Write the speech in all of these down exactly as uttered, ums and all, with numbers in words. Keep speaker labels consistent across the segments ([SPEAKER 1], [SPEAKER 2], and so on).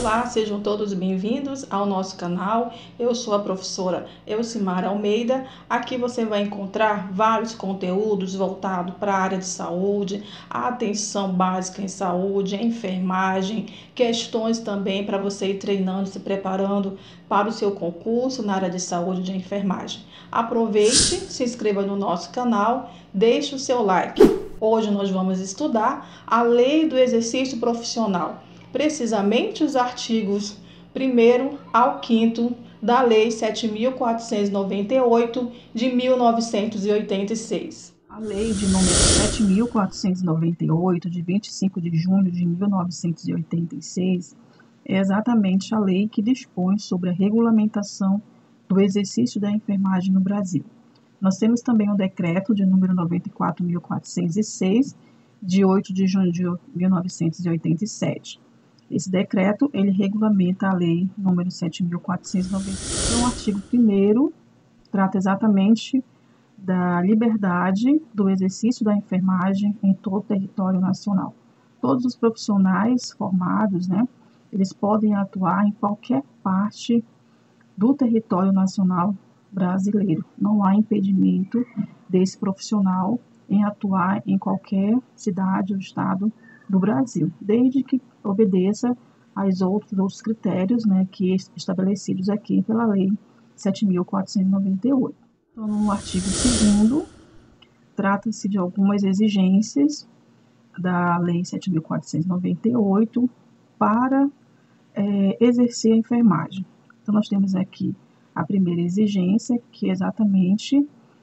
[SPEAKER 1] Olá, sejam todos bem-vindos ao nosso canal. Eu sou a professora Elcimara Almeida. Aqui você vai encontrar vários conteúdos voltados para a área de saúde, a atenção básica em saúde, a enfermagem, questões também para você ir treinando, se preparando para o seu concurso na área de saúde de enfermagem. Aproveite, se inscreva no nosso canal, deixe o seu like. Hoje nós vamos estudar a Lei do Exercício Profissional, precisamente os artigos primeiro ao quinto da Lei sete mil quatrocentos e noventa e oito de mil novecentos e oitenta e seis.
[SPEAKER 2] A Lei de número sete mil quatrocentos e noventa e oito, de vinte e cinco de junho de mil novecentos e oitenta e seis, é exatamente a lei que dispõe sobre a regulamentação do exercício da enfermagem no Brasil. Nós temos também o decreto de número noventa e quatro mil quatrocentos e seis, de oito de junho de mil novecentos e oitenta e sete. Esse decreto, ele regulamenta a lei número sete mil quatrocentos e noventa e oito. Então, o artigo primeiro trata exatamente da liberdade do exercício da enfermagem em todo o território nacional. Todos os profissionais formados, né, eles podem atuar em qualquer parte do território nacional brasileiro. Não há impedimento desse profissional em atuar em qualquer cidade ou estado do Brasil, desde que obedeça aos outros, outros critérios, né, que estabelecidos aqui pela Lei sete mil quatrocentos e noventa e oito. Então, no artigo segundo, trata-se de algumas exigências da Lei sete mil quatrocentos e noventa e oito para é, exercer a enfermagem. Então, nós temos aqui a primeira exigência, que é exatamente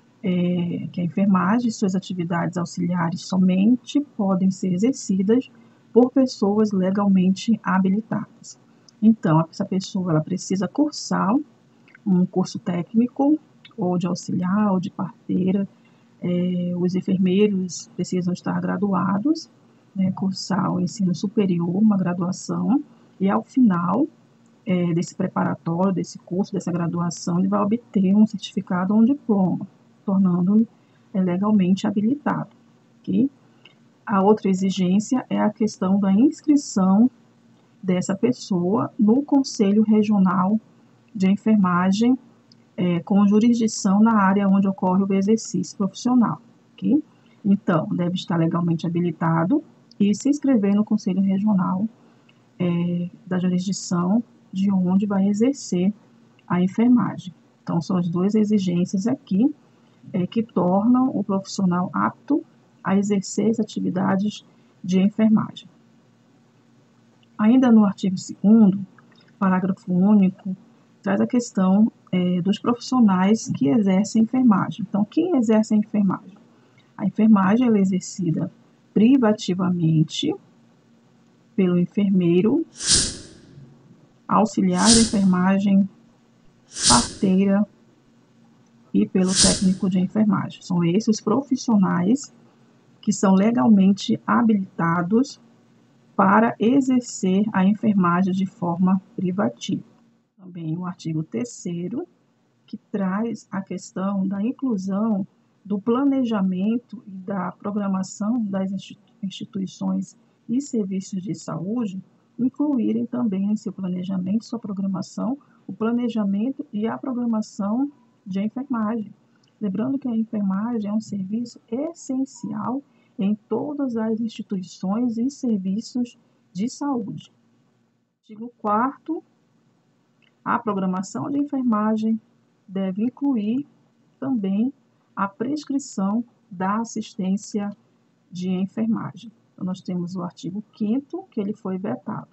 [SPEAKER 2] é, que a enfermagem e suas atividades auxiliares somente podem ser exercidas por pessoas legalmente habilitadas. Então, essa pessoa ela precisa cursar um curso técnico, ou de auxiliar, ou de parteira. É, os enfermeiros precisam estar graduados, né, cursar o ensino superior, uma graduação, e ao final é, desse preparatório, desse curso, dessa graduação, ele vai obter um certificado ou um diploma, tornando-o é, legalmente habilitado. Okay? A outra exigência é a questão da inscrição dessa pessoa no Conselho Regional de Enfermagem, é, com jurisdição na área onde ocorre o exercício profissional. Okay? Então, deve estar legalmente habilitado e se inscrever no Conselho Regional é, da jurisdição de onde vai exercer a enfermagem. Então, são as duas exigências aqui é, que tornam o profissional apto a exercer as atividades de enfermagem. Ainda no artigo segundo, parágrafo único, traz a questão é, dos profissionais que exercem enfermagem. Então, quem exerce a enfermagem? A enfermagem ela é exercida privativamente pelo enfermeiro, auxiliar de enfermagem, parteira e pelo técnico de enfermagem. São esses os profissionais que são legalmente habilitados para exercer a enfermagem de forma privativa. Também o artigo terceiro, que traz a questão da inclusão do planejamento e da programação das instituições e serviços de saúde, incluírem também em seu planejamento, sua programação, o planejamento e a programação de enfermagem. Lembrando que a enfermagem é um serviço essencial em todas as instituições e serviços de saúde. Artigo quarto, a programação de enfermagem deve incluir também a prescrição da assistência de enfermagem. Então, nós temos o artigo quinto, que ele foi vetado.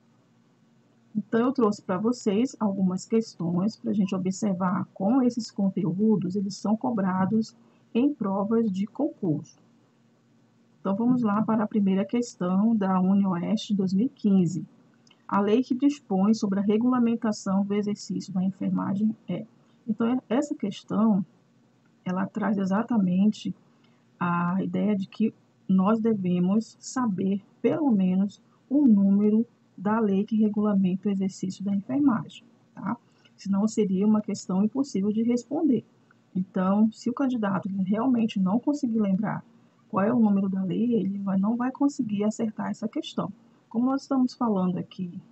[SPEAKER 2] Então, eu trouxe para vocês algumas questões para a gente observar como esses conteúdos eles são cobrados em provas de concurso. Então, vamos lá para a primeira questão da UniOeste dois mil e quinze. A lei que dispõe sobre a regulamentação do exercício da enfermagem é. Então, essa questão, ela traz exatamente a ideia de que nós devemos saber, pelo menos, o número da lei que regulamenta o exercício da enfermagem, tá? Senão seria uma questão impossível de responder. Então, se o candidato realmente não conseguir lembrar qual é o número da lei, ele vai, não vai conseguir acertar essa questão. Como nós estamos falando aqui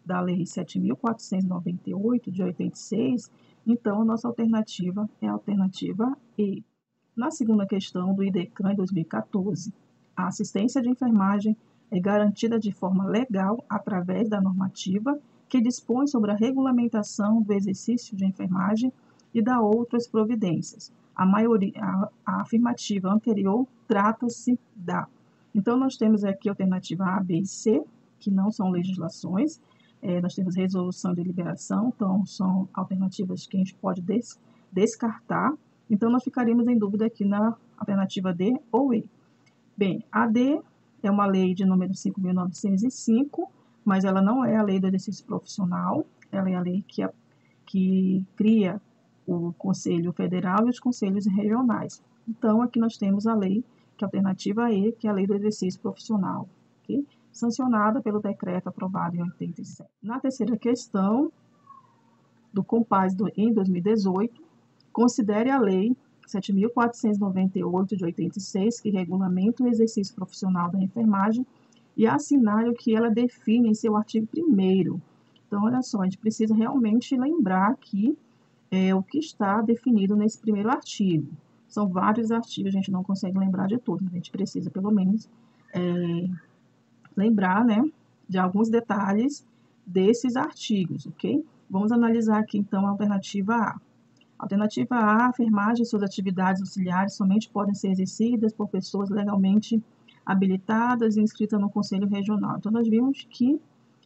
[SPEAKER 2] da Lei sete mil quatrocentos e noventa e oito, de oitenta e seis, então a nossa alternativa é a alternativa E. Na segunda questão do IDECAN, em dois mil e quatorze, a assistência de enfermagem é garantida de forma legal através da normativa que dispõe sobre a regulamentação do exercício de enfermagem e da outras providências. A, maioria, a, a afirmativa anterior trata-se da. Então, nós temos aqui a alternativa A, B e C, que não são legislações. É, nós temos resolução de liberação, então são alternativas que a gente pode des, descartar. Então, nós ficaríamos em dúvida aqui na alternativa D ou E. Bem, a D é uma lei de número cinco mil novecentos e cinco, mas ela não é a lei do exercício profissional, ela é a lei que, a, que cria o Conselho Federal e os Conselhos Regionais. Então, aqui nós temos a lei, que é a alternativa E, que é a lei do exercício profissional, okay? Sancionada pelo decreto aprovado em oitenta e sete. Na terceira questão, do Compaz do, em dois mil e dezoito, considere a Lei sete mil quatrocentos e noventa e oito, de oitenta e seis, que regulamenta o exercício profissional da enfermagem, e assinale o que ela define em seu artigo primeiro. Então, olha só, a gente precisa realmente lembrar aqui é, o que está definido nesse primeiro artigo. São vários artigos, a gente não consegue lembrar de todos, a gente precisa, pelo menos, é, lembrar, né, de alguns detalhes desses artigos, ok? Vamos analisar aqui, então, a alternativa A. Alternativa A, a enfermagem e suas atividades auxiliares somente podem ser exercidas por pessoas legalmente habilitadas e inscritas no Conselho Regional. Então, nós vimos que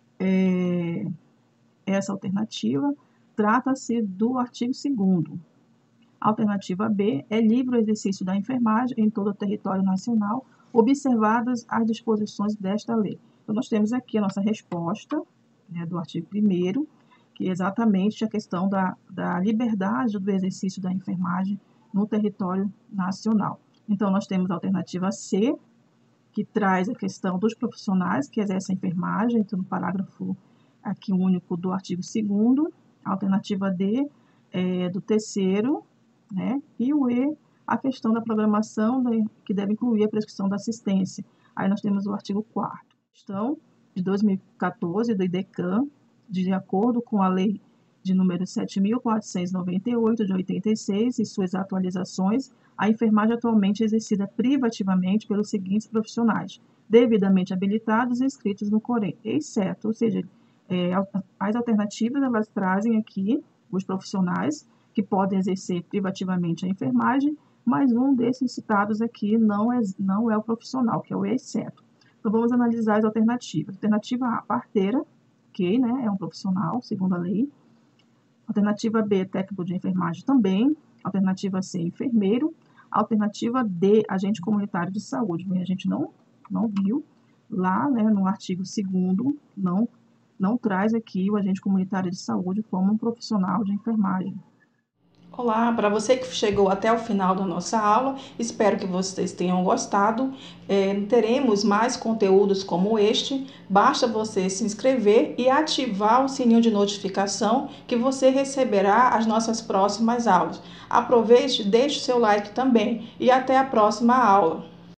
[SPEAKER 2] é, essa alternativa trata-se do artigo segundo. A alternativa B é livre o exercício da enfermagem em todo o território nacional, observadas as disposições desta lei. Então, nós temos aqui a nossa resposta, né, do artigo primeiro, que é exatamente a questão da, da liberdade do exercício da enfermagem no território nacional. Então, nós temos a alternativa C, que traz a questão dos profissionais que exercem a enfermagem, então, no parágrafo aqui único do artigo segundo, a alternativa D é do terceiro, né, e o E, a questão da programação, né, que deve incluir a prescrição da assistência. Aí nós temos o artigo quarto. Questão de dois mil e quatorze, do IDECAN, de acordo com a lei de número sete mil quatrocentos e noventa e oito, de oitenta e seis, e suas atualizações, a enfermagem atualmente é exercida privativamente pelos seguintes profissionais, devidamente habilitados e inscritos no COREN, exceto, ou seja, é, as alternativas, elas trazem aqui os profissionais que podem exercer privativamente a enfermagem, mas um desses citados aqui não é, não é o profissional, que é o exceto. Então, vamos analisar as alternativas. Alternativa A, parteira, ok, né, é um profissional, segundo a lei. Alternativa B, técnico de enfermagem também. Alternativa C, enfermeiro. Alternativa D, agente comunitário de saúde. Bem, a gente não, não viu lá, né, no artigo segundo, não, não traz aqui o agente comunitário de saúde como um profissional de enfermagem.
[SPEAKER 1] Olá, para você que chegou até o final da nossa aula, espero que vocês tenham gostado. É, teremos mais conteúdos como este, basta você se inscrever e ativar o sininho de notificação que você receberá as nossas próximas aulas. Aproveite, deixe o seu like também e até a próxima aula.